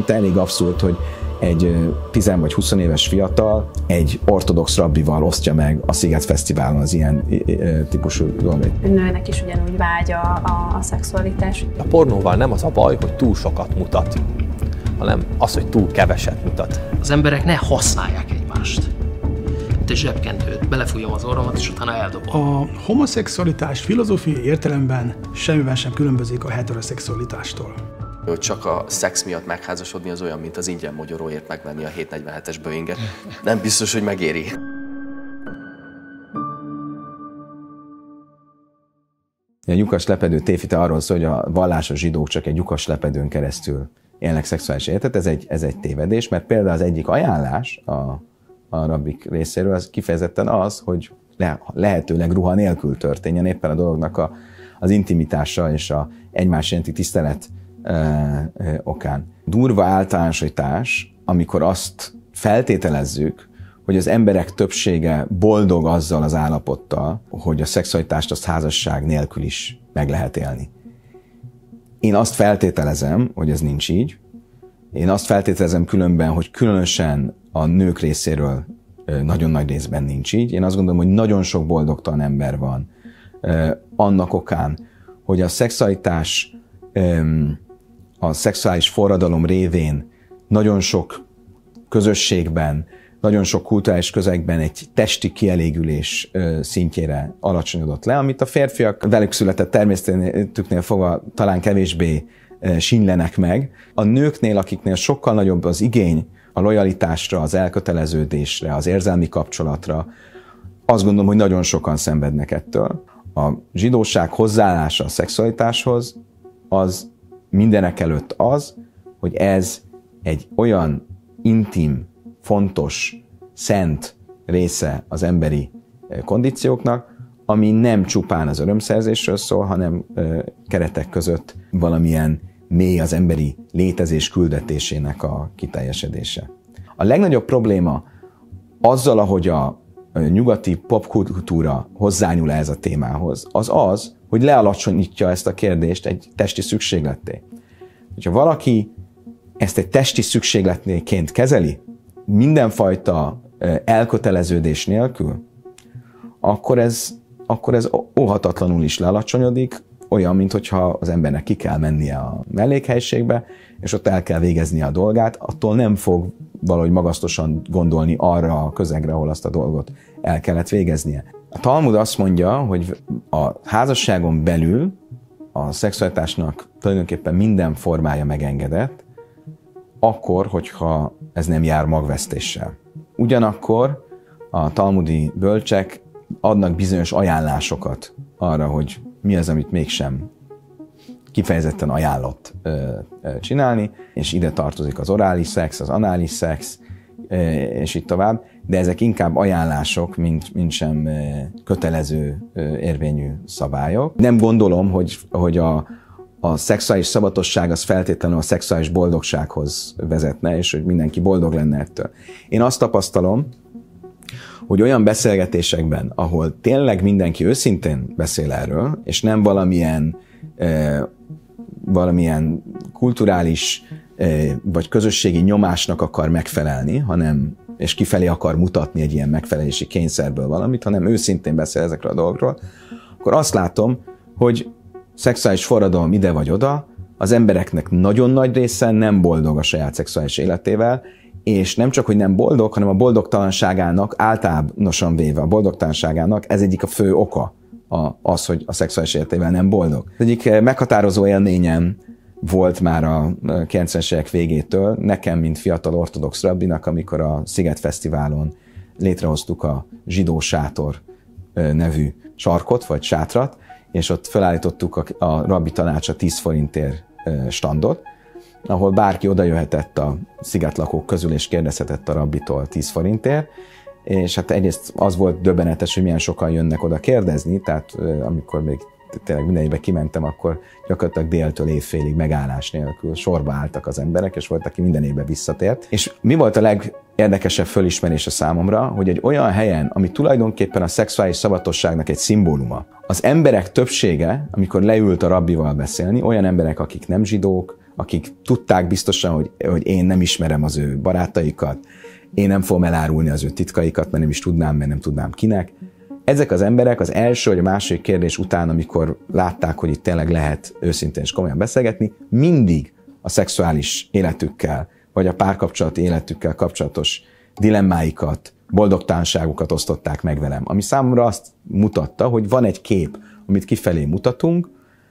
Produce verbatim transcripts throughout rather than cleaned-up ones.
Itt elég abszurd, hogy egy tíz vagy húsz éves fiatal egy ortodox rabbival osztja meg a Sziget Fesztiválon az ilyen típusú dolgait. Nőnek is ugyanúgy vágya a, a szexualitás. A pornóval nem az a baj, hogy túl sokat mutat, hanem az, hogy túl keveset mutat. Az emberek ne használják egymást. Mint egy zsebkendőt, belefújom az orromat, és utána eldobom. A homoszexualitás filozófiai értelemben semmiben sem különbözik a heteroszexualitástól. Hogy csak a szex miatt megházasodni az olyan, mint az ingyen mogyoróért megvenni a hétszáznegyvenhetes Boeinget. Nem biztos, hogy megéri. A lyukas lepedő tévhite arról szól, hogy a vallásos zsidók csak egy lyukas lepedőn keresztül élnek szexuális életet. Ez egy, ez egy tévedés, mert például az egyik ajánlás a, a rabbik részéről az kifejezetten az, hogy le, lehetőleg ruha nélkül történjen éppen a dolognak a, az intimitása és a egymás iránti tisztelet ö, ö, okán. Durva általánosítás, amikor azt feltételezzük, hogy az emberek többsége boldog azzal az állapottal, hogy a szexualitást azt házasság nélkül is meg lehet élni. Én azt feltételezem, hogy ez nincs így. Én azt feltételezem különben, hogy különösen a nők részéről nagyon nagy részben nincs így. Én azt gondolom, hogy nagyon sok boldogtalan ember van annak okán, hogy a szexualitás, a szexuális forradalom révén nagyon sok közösségben, nagyon sok kulturális közegben egy testi kielégülés szintjére alacsonyodott le, amit a férfiak velük született természetüknél fogva talán kevésbé sínlenek meg. A nőknél, akiknél sokkal nagyobb az igény a lojalitásra, az elköteleződésre, az érzelmi kapcsolatra, azt gondolom, hogy nagyon sokan szenvednek ettől. A zsidóság hozzáállása a szexualitáshoz az mindenek előtt az, hogy ez egy olyan intim, fontos, szent része az emberi kondícióknak, ami nem csupán az örömszerzésről szól, hanem keretek között valamilyen mély az emberi létezés küldetésének a kiteljesedése. A legnagyobb probléma azzal, ahogy a nyugati popkultúra hozzányúl ez a témához, az az, hogy lealacsonyítja ezt a kérdést egy testi szükségletté. Hogyha valaki ezt egy testi szükségletnéként kezeli, mindenfajta elköteleződés nélkül, akkor ez, akkor ez óhatatlanul is lealacsonyodik, olyan, mintha az embernek ki kell mennie a mellékhelyiségbe, és ott el kell végeznie a dolgát, attól nem fog valahogy magasztosan gondolni arra a közegre, ahol azt a dolgot el kellett végeznie. A Talmud azt mondja, hogy a házasságon belül a szexualitásnak tulajdonképpen minden formája megengedett, akkor, hogyha ez nem jár magvesztéssel. Ugyanakkor a talmudi bölcsek adnak bizonyos ajánlásokat arra, hogy mi az, amit mégsem kifejezetten ajánlott ö, ö, csinálni, és ide tartozik az orális szex, az anális szex, ö, és így tovább, de ezek inkább ajánlások, mint, mint sem ö, kötelező ö, érvényű szabályok. Nem gondolom, hogy, hogy a, a szexuális szabadosság az feltétlenül a szexuális boldogsághoz vezetne, és hogy mindenki boldog lenne ettől. Én azt tapasztalom, hogy olyan beszélgetésekben, ahol tényleg mindenki őszintén beszél erről, és nem valamilyen, e, valamilyen kulturális e, vagy közösségi nyomásnak akar megfelelni, hanem, és kifelé akar mutatni egy ilyen megfelelési kényszerből valamit, hanem őszintén beszél ezekről a dolgokról, akkor azt látom, hogy szexuális forradalom ide vagy oda, az embereknek nagyon nagy része nem boldog a saját szexuális életével, és nem csak, hogy nem boldog, hanem a boldogtalanságának, általánosan véve a boldogtalanságának ez egyik a fő oka az, hogy a szexuális életével nem boldog. Az egyik meghatározó élményem volt már a kilencvenes évek végétől, nekem, mint fiatal ortodox rabbinak, amikor a Sziget Fesztiválon létrehoztuk a Zsidó Sátor nevű sarkot, vagy sátrat, és ott felállítottuk a, a rabbi tanácsa tíz forintért standot, ahol bárki oda jöhetett a szigetlakók közül, és kérdezhetett a rabbitól tíz forintért, és hát egyrészt az volt döbbenetes, hogy milyen sokan jönnek oda kérdezni, tehát amikor még tényleg minden évben kimentem, akkor gyakorlatilag déltől évfélig megállás nélkül sorba álltak az emberek, és volt, aki minden évben visszatért. És mi volt a legérdekesebb fölismerés a számomra, hogy egy olyan helyen, ami tulajdonképpen a szexuális szabadosságnak egy szimbóluma, az emberek többsége, amikor leült a rabbival beszélni, olyan emberek, akik nem zsidók, akik tudták biztosan, hogy, hogy én nem ismerem az ő barátaikat, én nem fogom elárulni az ő titkaikat, mert nem is tudnám, mert nem tudnám kinek. Ezek az emberek az első vagy a második kérdés után, amikor látták, hogy itt tényleg lehet őszintén és komolyan beszélgetni, mindig a szexuális életükkel, vagy a párkapcsolati életükkel kapcsolatos dilemmáikat, boldogtalanságukat osztották meg velem. Ami számomra azt mutatta, hogy van egy kép, amit kifelé mutatunk,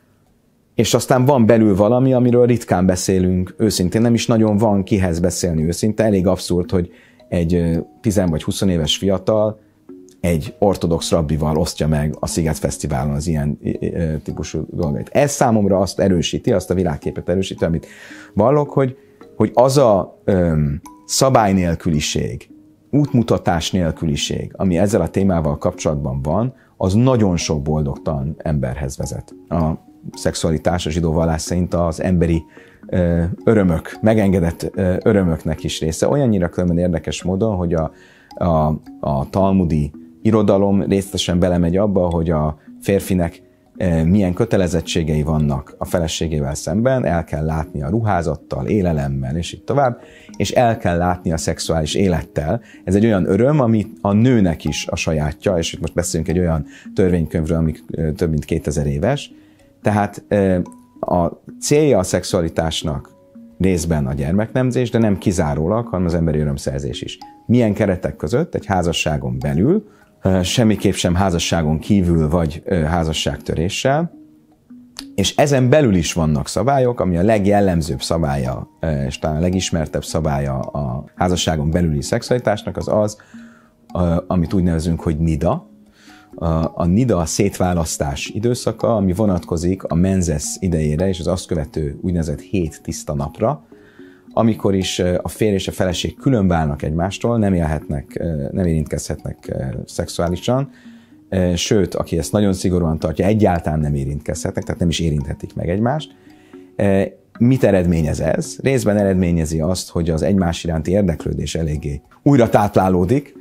és aztán van belül valami, amiről ritkán beszélünk őszintén, nem is nagyon van kihez beszélni őszintén. Elég abszurd, hogy egy tíz vagy húsz éves fiatal egy ortodox rabbival osztja meg a Sziget Fesztiválon az ilyen típusú dolgait. Ez számomra azt erősíti, azt a világképet erősíti, amit vallok, hogy, hogy az a öm, szabálynélküliség, útmutatás nélküliség, ami ezzel a témával kapcsolatban van, az nagyon sok boldogtalan emberhez vezet. A szexualitás a zsidó vallás szerint az emberi ö, örömök, megengedett ö, örömöknek is része. Olyannyira különben érdekes módon, hogy a, a, a talmudi irodalom részletesen belemegy abba, hogy a férfinek ö, milyen kötelezettségei vannak a feleségével szemben, el kell látni a ruházattal, élelemmel, és így tovább, és el kell látni a szexuális élettel. Ez egy olyan öröm, ami a nőnek is a sajátja, és itt most beszélünk egy olyan törvénykönyvről, ami ö, több mint kétezer éves. Tehát a célja a szexualitásnak részben a gyermeknemzés, de nem kizárólag, hanem az emberi örömszerzés is. Milyen keretek között? Egy házasságon belül, semmiképp sem házasságon kívül vagy házasságtöréssel, és ezen belül is vannak szabályok, ami a legjellemzőbb szabálya, és talán a legismertebb szabálya a házasságon belüli szexualitásnak az az, amit úgy nevezünk, hogy nida. A nida a szétválasztás időszaka, ami vonatkozik a menzesz idejére és az azt követő úgynevezett hét tiszta napra, amikor is a férj és a feleség különválnak egymástól, nem élhetnek, nem érintkezhetnek szexuálisan, sőt, aki ezt nagyon szigorúan tartja, egyáltalán nem érintkezhetnek, tehát nem is érinthetik meg egymást. Mit eredményez ez? Részben eredményezi azt, hogy az egymás iránti érdeklődés eléggé újra táplálódik,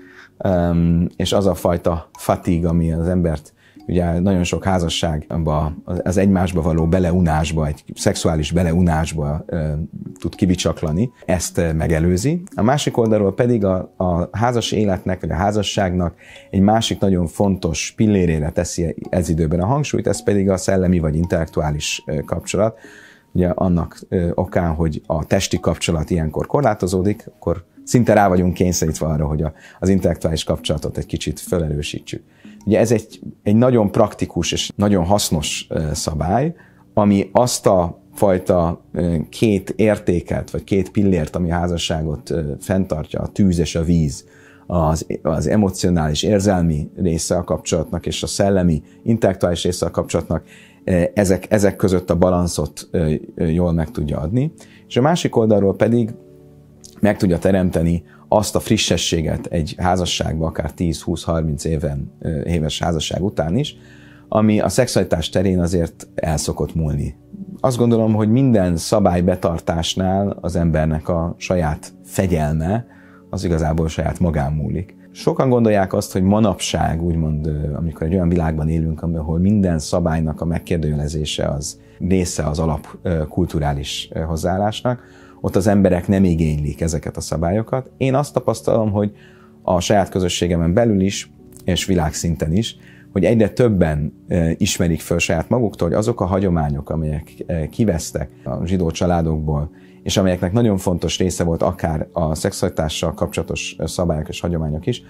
Um, és az a fajta fatig, ami az embert ugye nagyon sok házasságba, az egymásba való beleunásba, egy szexuális beleunásba uh, tud kibicsaklani, ezt uh, megelőzi. A másik oldalról pedig a, a házas életnek, vagy a házasságnak egy másik nagyon fontos pillérére teszi ez időben a hangsúlyt, ez pedig a szellemi vagy intellektuális uh, kapcsolat. Ugye annak uh, okán, hogy a testi kapcsolat ilyenkor korlátozódik, akkor szinte rá vagyunk kényszerítve arra, hogy a, az intellektuális kapcsolatot egy kicsit felerősítsük. Ugye ez egy, egy nagyon praktikus és nagyon hasznos uh, szabály, ami azt a fajta uh, két értéket, vagy két pillért, ami a házasságot uh, fenntartja, a tűz és a víz, az, az emocionális, érzelmi része a kapcsolatnak, és a szellemi, intellektuális része a kapcsolatnak, uh, ezek, ezek között a balanszot uh, jól meg tudja adni. És a másik oldalról pedig meg tudja teremteni azt a frissességet egy házasságban, akár tíz, húsz, harminc éven, éves házasság után is, ami a szexualitás terén azért el szokott múlni. Azt gondolom, hogy minden szabály betartásnál az embernek a saját fegyelme, az igazából saját magán múlik. Sokan gondolják azt, hogy manapság, úgymond, amikor egy olyan világban élünk, ahol minden szabálynak a megkérdőjelezése az része az alapkulturális hozzáállásnak, ott az emberek nem igénylik ezeket a szabályokat. Én azt tapasztalom, hogy a saját közösségemen belül is, és világszinten is, hogy egyre többen ismerik föl saját maguktól, hogy azok a hagyományok, amelyek kivesztek a zsidó családokból, és amelyeknek nagyon fontos része volt akár a szexualitással kapcsolatos szabályok és hagyományok is,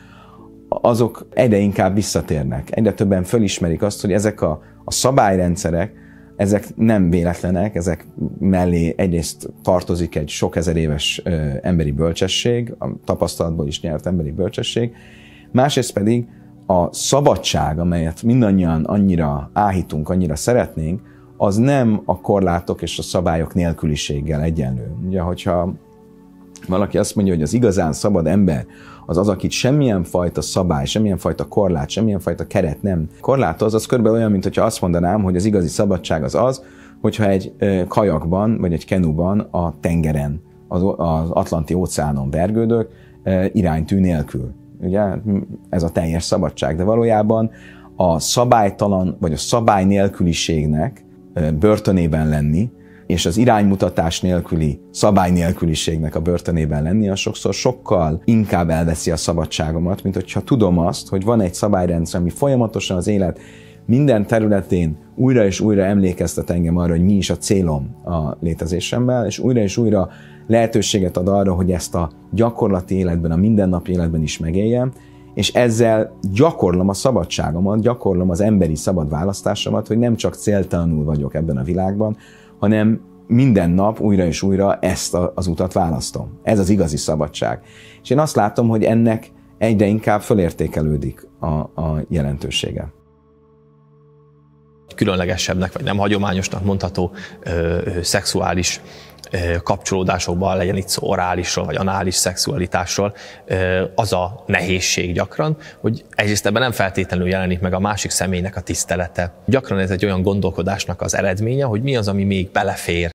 azok egyre inkább visszatérnek. Egyre többen fölismerik azt, hogy ezek a, a szabályrendszerek, ezek nem véletlenek, ezek mellé egyrészt tartozik egy sok ezer éves ö, emberi bölcsesség, a tapasztalatból is nyert emberi bölcsesség, másrészt pedig a szabadság, amelyet mindannyian annyira áhítunk, annyira szeretnénk, az nem a korlátok és a szabályok nélküliséggel egyenlő. Ugye, hogyha valaki azt mondja, hogy az igazán szabad ember az az, akit semmilyen fajta szabály, semmilyen fajta korlát, semmilyen fajta keret nem korlátoz, az körülbelül olyan, mint hogyha azt mondanám, hogy az igazi szabadság az az, hogyha egy kajakban, vagy egy kenuban a tengeren, az, az Atlanti óceánon vergődök iránytű nélkül. Ugye ez a teljes szabadság, de valójában a szabálytalan, vagy a szabály nélküliségnek börtönében lenni, és az iránymutatás nélküli, szabály nélküliségnek a börtönében lenni, az sokszor sokkal inkább elveszi a szabadságomat, mint hogyha tudom azt, hogy van egy szabályrendszer, ami folyamatosan az élet minden területén újra és újra emlékeztet engem arra, hogy mi is a célom a létezésemmel, és újra és újra lehetőséget ad arra, hogy ezt a gyakorlati életben, a mindennapi életben is megéljem, és ezzel gyakorlom a szabadságomat, gyakorlom az emberi szabad választásomat, hogy nem csak céltalanul vagyok ebben a világban, hanem minden nap újra és újra ezt a, az utat választom. Ez az igazi szabadság. És én azt látom, hogy ennek egyre inkább fölértékelődik a, a jelentősége. Különlegesebbnek, vagy nem hagyományosnak mondható ö, ö, szexuális ö, kapcsolódásokban, legyen itt szó orálisról, vagy anális szexualitásról, ö, az a nehézség gyakran, hogy egyrészt ebben nem feltétlenül jelenik meg a másik személynek a tisztelete. Gyakran ez egy olyan gondolkodásnak az eredménye, hogy mi az, ami még belefér